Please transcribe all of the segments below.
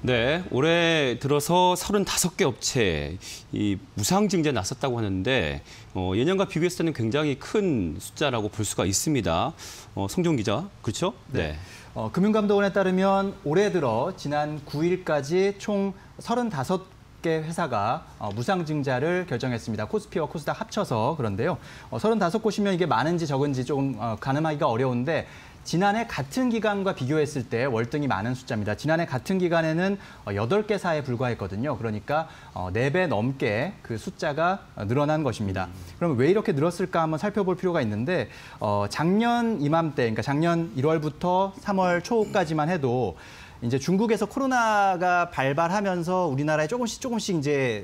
네, 올해 들어서 35개 업체 이 무상증자에 나섰다고 하는데 예년과 비교했을 때는 굉장히 큰 숫자라고 볼 수가 있습니다. 성종 기자, 그렇죠? 네. 금융감독원에 따르면 올해 들어 지난 9일까지 총 35개 회사가 무상증자를 결정했습니다. 코스피와 코스닥 합쳐서 그런데요. 35곳이면 이게 많은지 적은지 조금 가늠하기가 어려운데 지난해 같은 기간과 비교했을 때 월등히 많은 숫자입니다. 지난해 같은 기간에는 8개사에 불과했거든요. 그러니까 4배 넘게 그 숫자가 늘어난 것입니다. 그럼 왜 이렇게 늘었을까 한번 살펴볼 필요가 있는데 작년 이맘때, 그러니까 작년 1월부터 3월 초까지만 해도 이제 중국에서 코로나가 발발하면서 우리나라에 조금씩 이제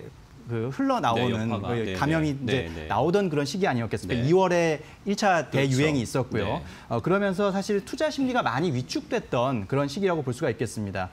흘러나오는 감염이 이제 나오던 그런 시기 아니었겠습니까? 2월에 1차 대유행이 있었고요. 그러면서 사실 투자 심리가 많이 위축됐던 그런 시기라고 볼 수가 있겠습니다.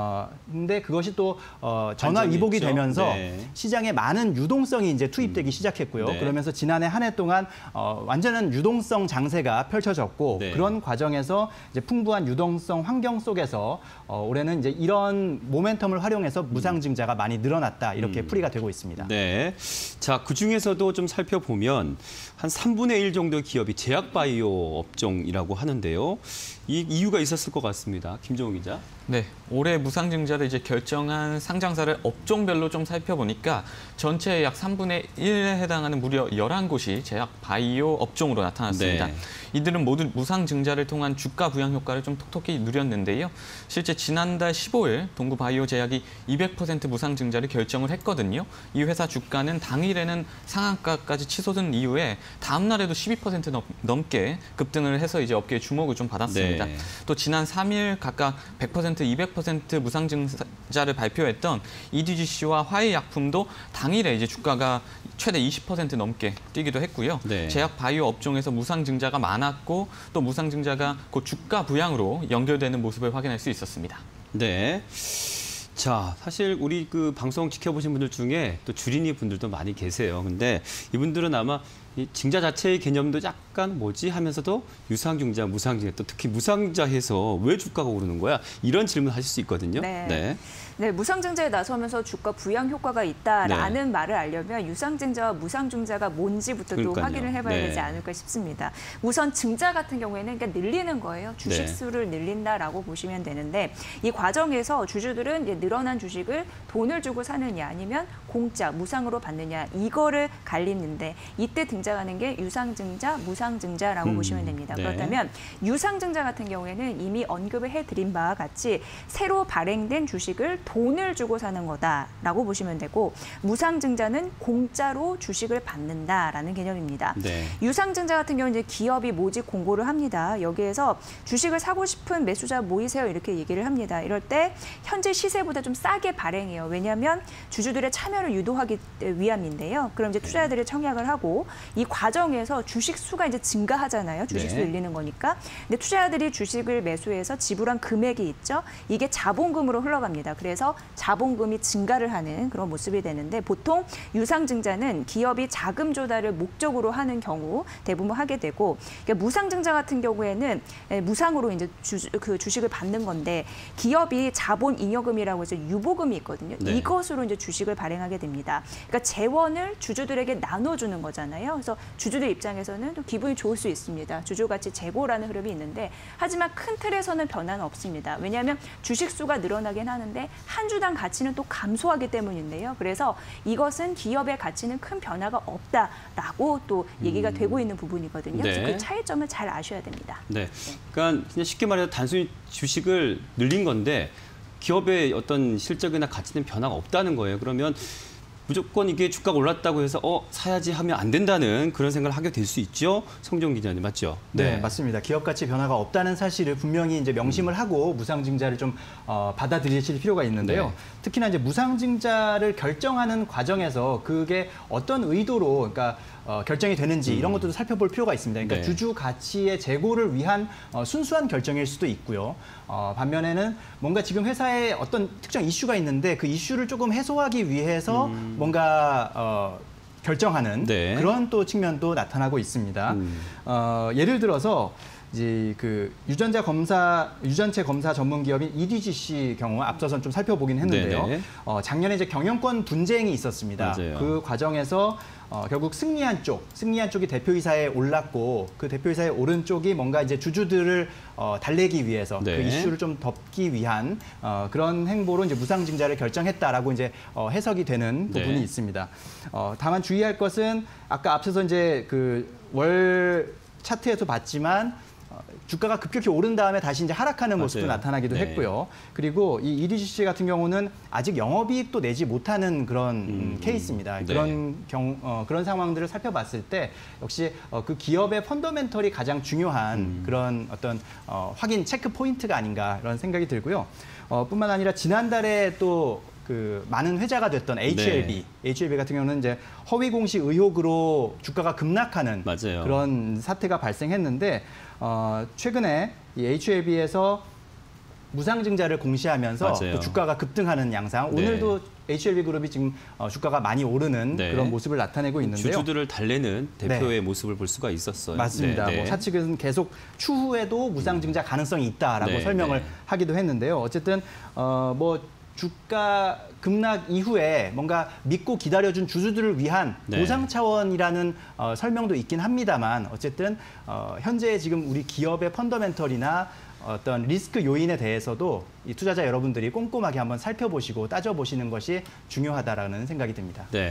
근데 그것이 또 전화위복이 되면서 시장에 많은 유동성이 이제 투입되기 시작했고요. 그러면서 지난해 한 해 동안 완전한 유동성 장세가 펼쳐졌고 그런 과정에서 이제 풍부한 유동성 환경 속에서 올해는 이제 이런 모멘텀을 활용해서 무상증자가 많이 늘어났다 이렇게 풀이가 되고 있습니다. 네. 자, 그중에서도 좀 살펴보면 한 3분의 1 정도의 기업이 제약바이오 업종이라고 하는데요. 이 이유가 있었을 것 같습니다. 김종욱 기자. 네, 올해 무상증자를 이제 결정한 상장사를 업종별로 좀 살펴보니까 전체의 약 3분의 1에 해당하는 무려 11곳이 제약바이오 업종으로 나타났습니다. 이들은 모두 무상증자를 통한 주가 부양 효과를 좀 톡톡히 누렸는데요. 실제 지난달 15일 동구바이오제약이 200% 무상증자를 결정을 했거든요. 이 회사 주가는 당일에는 상한가까지 치솟은 이후에 다음 날에도 12% 넘게 급등을 해서 이제 업계의 주목을 좀 받았습니다. 또 지난 3일 각각 100%, 200% 무상증자를 발표했던 EDGC와 화해약품도 당일에 이제 주가가 최대 20% 넘게 뛰기도 했고요. 제약 바이오 업종에서 무상증자가 많았고 또 무상증자가 곧 주가 부양으로 연결되는 모습을 확인할 수 있었습니다. 네. 자, 사실 우리 그 방송 지켜보신 분들 중에 또 주린이 분들도 많이 계세요. 근데 이분들은 아마 이 증자 자체의 개념도 약간 뭐지 하면서도 유상증자, 무상증자, 또 특히 무상증자해서 왜 주가가 오르는 거야? 이런 질문 하실 수 있거든요. 네, 무상증자에 나서면서 주가 부양 효과가 있다라는 말을 알려면 유상증자와 무상증자가 뭔지부터 또 확인을 해봐야 되지 않을까 싶습니다. 우선 증자 같은 경우에는 그러니까 늘리는 거예요. 주식 수를 늘린다라고 보시면 되는데 이 과정에서 주주들은 이제 늘어난 주식을 돈을 주고 사느냐 아니면 공짜, 무상으로 받느냐 이거를 갈리는데 이때 등장하는 게 유상증자, 무상증자라고 보시면 됩니다. 그렇다면 유상증자 같은 경우에는 이미 언급을 해드린 바와 같이 새로 발행된 주식을 돈을 주고 사는 거다라고 보시면 되고 무상증자는 공짜로 주식을 받는다라는 개념입니다. 유상증자 같은 경우는 이제 기업이 모집 공고를 합니다. 여기에서 주식을 사고 싶은 매수자 모이세요 이렇게 얘기를 합니다. 이럴 때 현재 시세보다 좀 싸게 발행해요. 왜냐하면 주주들의 참여를 유도하기 위함인데요. 그럼 이제 투자자들이 청약을 하고 이 과정에서 주식 수가 이제 증가하잖아요. 주식 수 늘리는 거니까. 근데 투자자들이 주식을 매수해서 지불한 금액이 있죠. 이게 자본금으로 흘러갑니다. 그래서 자본금이 증가를 하는 그런 모습이 되는데 보통 유상증자는 기업이 자금 조달을 목적으로 하는 경우 대부분 하게 되고 그러니까 무상증자 같은 경우에는 무상으로 이제 주식을 받는 건데 기업이 자본 잉여금이라고 해서 유보금이 있거든요. 이것으로 이제 주식을 발행하게 됩니다. 그러니까 재원을 주주들에게 나눠주는 거잖아요. 그래서 주주들 입장에서는 또 기분이 좋을 수 있습니다. 주주가치 재고라는 흐름이 있는데 하지만 큰 틀에서는 변화는 없습니다. 왜냐하면 주식 수가 늘어나긴 하는데 한 주당 가치는 또 감소하기 때문인데요. 그래서 이것은 기업의 가치는 큰 변화가 없다라고 또 얘기가 되고 있는 부분이거든요. 그래서 그 차이점을 잘 아셔야 됩니다. 그러니까 그냥 쉽게 말해서 단순히 주식을 늘린 건데 기업의 어떤 실적이나 가치는 변화가 없다는 거예요. 그러면 무조건 이게 주가가 올랐다고 해서 사야지 하면 안 된다는 그런 생각을 하게 될 수 있죠. 성종 기자님 맞죠? 네, 맞습니다. 기업 가치 변화가 없다는 사실을 분명히 이제 명심을 하고 무상증자를 좀 받아들이실 필요가 있는데요. 특히나 이제 무상증자를 결정하는 과정에서 그게 어떤 의도로 그러니까 결정이 되는지 이런 것들도 살펴볼 필요가 있습니다. 그러니까 주주 가치의 재고를 위한 순수한 결정일 수도 있고요. 반면에는 뭔가 지금 회사에 어떤 특정 이슈가 있는데 그 이슈를 조금 해소하기 위해서 뭔가 결정하는 그런 또 측면도 나타나고 있습니다. 예를 들어서 이제 그 유전체 검사 전문 기업인 EDGC 경우 앞서선 좀 살펴보긴 했는데요. 네네. 작년에 이제 경영권 분쟁이 있었습니다. 맞아요. 그 과정에서 결국 승리한 쪽이 대표이사에 올랐고 그 대표이사에 오른 쪽이 뭔가 이제 주주들을 달래기 위해서 네. 그 이슈를 좀 덮기 위한 그런 행보로 이제 무상증자를 결정했다라고 이제 해석이 되는 부분이 네. 있습니다. 다만 주의할 것은 아까 앞서서 이제 그 월 차트에서 봤지만 주가가 급격히 오른 다음에 다시 이제 하락하는 모습도 맞아요. 나타나기도 네. 했고요. 그리고 이 EDGC 같은 경우는 아직 영업이익도 내지 못하는 그런 케이스입니다. 네. 그런 상황들을 살펴봤을 때 역시 그 기업의 펀더멘털이 가장 중요한 그런 어떤 확인 체크 포인트가 아닌가 이런 생각이 들고요. 뿐만 아니라 지난달에 또 그 많은 회자가 됐던 HLB, HLB 같은 경우는 이제 허위 공시 의혹으로 주가가 급락하는 맞아요. 그런 사태가 발생했는데 최근에 이 HLB에서 무상증자를 공시하면서 맞아요. 또 주가가 급등하는 양상. 네. 오늘도 HLB 그룹이 지금 주가가 많이 오르는 네. 그런 모습을 나타내고 있는데요. 주주들을 달래는 대표의 모습을 볼 수가 있었어요. 맞습니다. 네, 네. 뭐 사측은 계속 추후에도 무상증자 가능성이 있다라고 네, 설명을 네. 하기도 했는데요. 어쨌든 뭐 주가 급락 이후에 뭔가 믿고 기다려준 주주들을 위한 네. 보상 차원이라는 설명도 있긴 합니다만 어쨌든 현재 지금 우리 기업의 펀더멘털이나 어떤 리스크 요인에 대해서도 이 투자자 여러분들이 꼼꼼하게 한번 살펴보시고 따져보시는 것이 중요하다라는 생각이 듭니다. 네.